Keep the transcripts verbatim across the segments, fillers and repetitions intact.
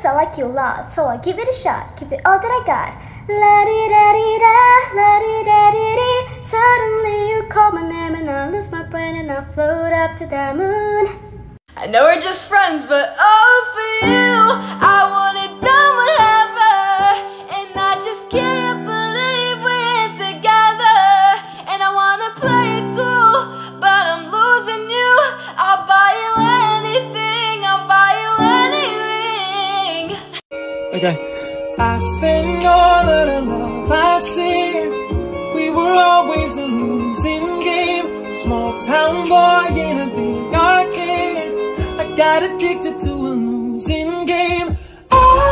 I like you a lot, so I'll give it a shot. Give it all that I got. La-di-da-di-da, la-di-da-di-dee. Suddenly you call my name and I lose my brain and I float up to the moon. I know we're just friends, but oh, for you, I want it done whatever. And I just can't believe we're together. And I wanna play it cool, but I'm losing you. I'll buy you anything, I'll buy you any ring. Okay. I spent all of the love I seen. We were always a losing game. Small town boy in a big arcade. I got addicted to a losing game. Oh,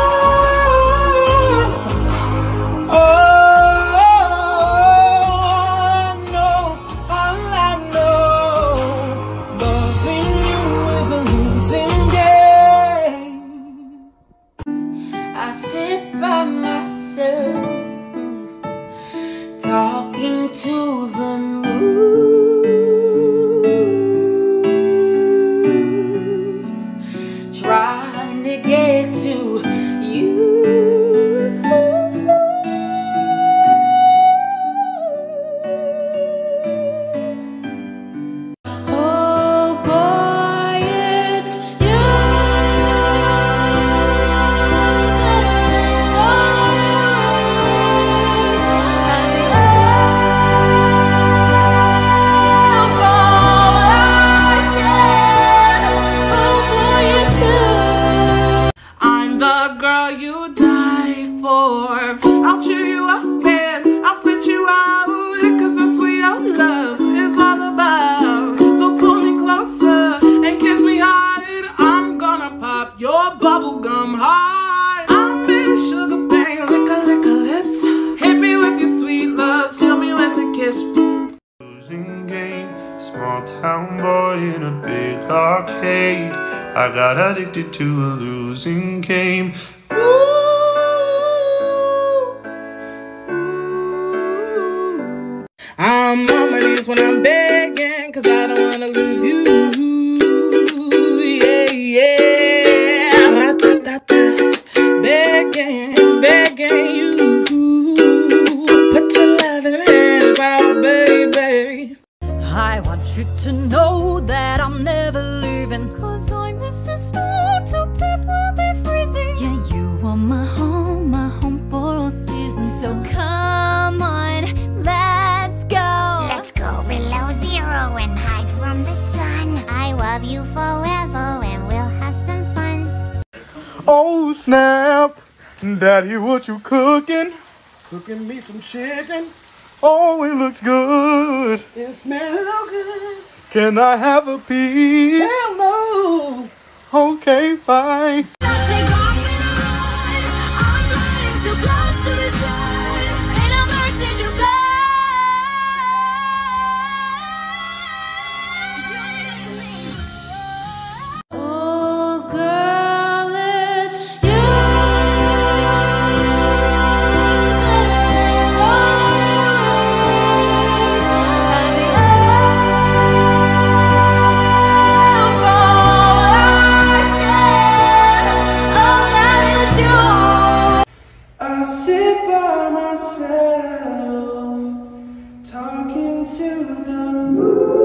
oh, I know, all I know, loving you is a losing game. I sit by myself, talking to the moon, trying to get to you. Oh boy, it's you. I'll cheer you up and I'll spit you out, cause that's what your love is all about. So pull me closer and kiss me hard. I'm gonna pop your bubblegum hard. I'm in sugar bang, lick a lick a lips. Hit me with your sweet love, seal me with a kiss. Losing game, small town boy in a big arcade. I got addicted to a losing game. Ooh. I'm on my knees when I'm begging, cause I don't wanna lose you. Yeah, yeah. Ra-ta-ta-ta. Begging, begging you. Put your loving hands out, baby. I want you to know that I'm never leaving, cause I'm Missus Snow till death will be freezing. Yeah, you are my home, my home for all seasons. So come on, let's go. Let's go below zero and hide from the sun. I love you forever and we'll have some fun. Oh snap, Daddy, what you cooking? Cooking me some chicken. Oh, it looks good. It smells so good. Can I have a piece? Hell no. Okay, fine. Take off and run. I'm flying too close to the sun. And I'm bursting your blood. Oh, girl, it's you that I want. As the I sit by myself, talking to the moon.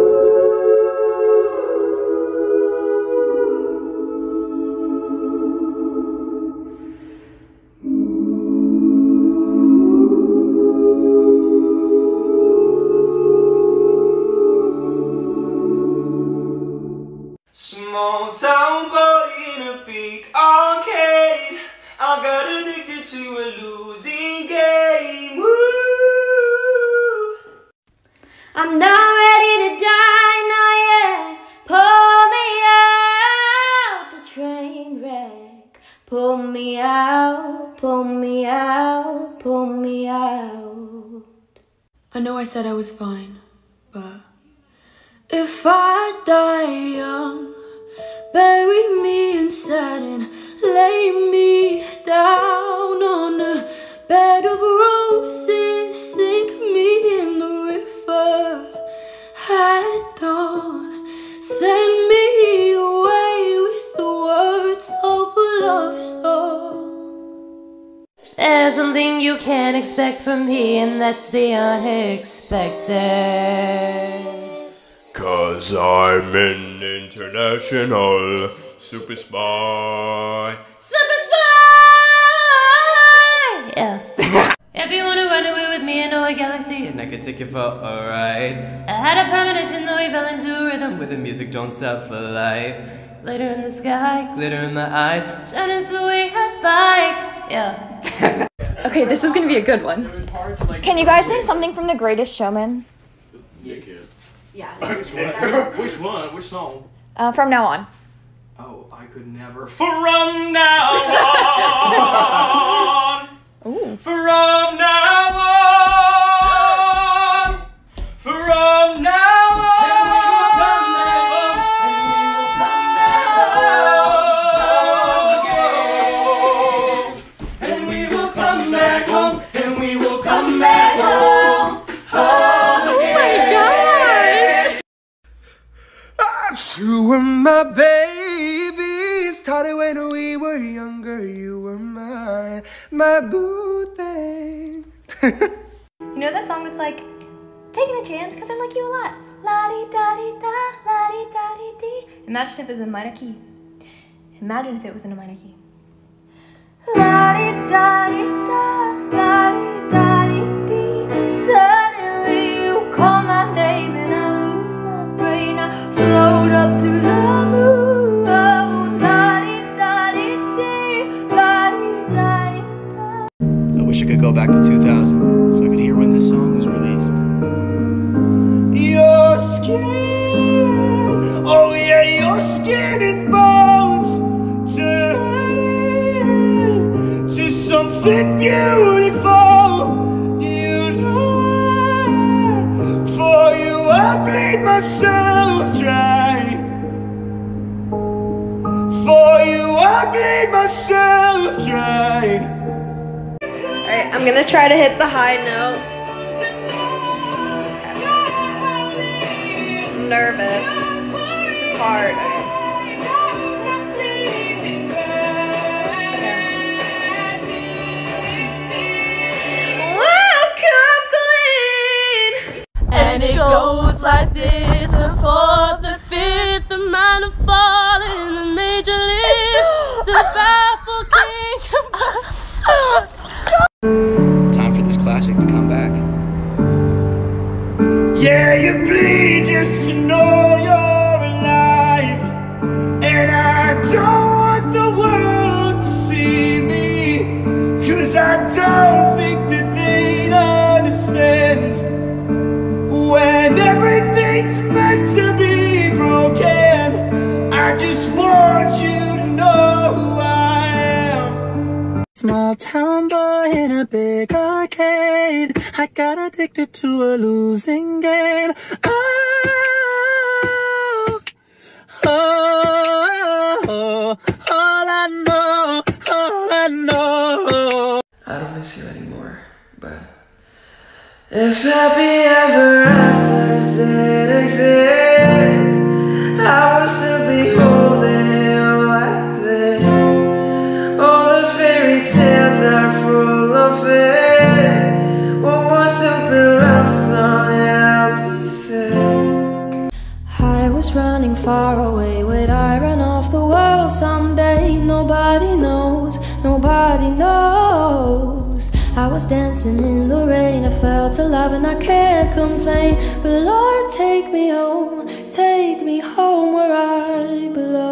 Small town boy in a big arcade. I got addicted to a losing game. Woo! I'm not ready to die, not yet. Pull me out the train wreck. Pull me out, pull me out, pull me out. I know I said I was fine, but if I die young, bury me inside and lay me down on a bed of roses. Sink me in the river at dawn. Send me away with the words of a love song. There's something you can't expect from me, and that's the unexpected. Cause I'm an international super spy. Super spy! Yeah. If you wanna run away with me in a galaxy, and I could take you for a ride. I had a premonition though we fell into rhythm, where the music don't stop for life. glitter in the sky, Glitter in the eyes, shining so we had like. Yeah. Okay, this is gonna be a good one. Can you guys sing something from The Greatest Showman? Yes. Yeah. Which one? Which one? Which song? Uh, from now on. Oh, I could never. From now on. Ooh. From now on. From now on. And we will come back home. And we will come back home. Home again. You were my baby, started when we were younger. You were my, my boo thing. You know that song that's like, taking a chance because I like you a lot. La-di-da-di-da, la-di-da-di-dee. Imagine if it was in a minor key. Imagine if it was in a minor key. La-di-da-di-da, la-di-da-di-dee. Suddenly you call my name and I lose my brain. I float up to the moon. Oh, la-di-da-di-dee, la-di-da-di-da. I wish I could go back to two thousand so I could hear when this song was released. Your skin, oh yeah, your skin and bones turning to something beautiful. You know, for you I bleed myself dry. For you I bleed myself dry. Alright, I'm gonna try to hit the high note. I'm nervous. This is hard. Okay. Welcome, Glenn! and it goes like this: the fourth, the fifth, the minor fall, and the major lift, the baffled king. Time for this classic to come back. Yeah, you bleed just to know you're alive. And I don't want the world to see me, 'cause I don't think that they'd understand when everything's meant to be broken. I just want you to know who I am. Small town boy in a big arcade, I got addicted to a losing game. Oh, oh, oh, all I know, all I know. I don't miss you anymore, but if happy ever afters did exist, I would still be holding you like this. All those fairy tales are full of it. One more stupid love song and I'll be sick. I was running far away. Would I run off the world someday? Nobody knows, nobody knows. I was dancing in the rain, I felt alive and I can't complain. But Lord, take me home, take me home where I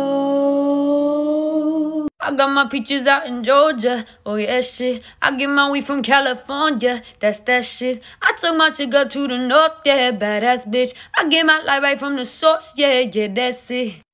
belong. I got my peaches out in Georgia, oh yeah shit. I get my weed from California, that's that shit. I took my chick up to the north, yeah, badass bitch. I get my light right from the source, yeah, yeah, that's it.